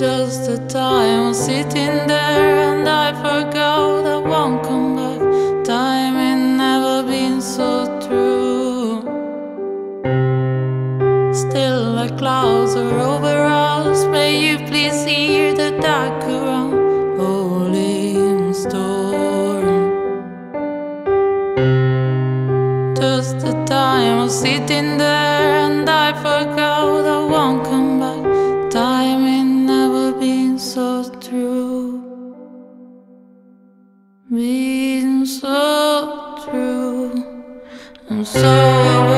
Just the time I was sitting there and I forgot I won't come back. Time ain't never been so true. Still the clouds are over us. May you please hear the dark around rolling storm. Just the time I was sitting there and I forgot I won't come back. Time ain't never been so true. Been so true. I'm so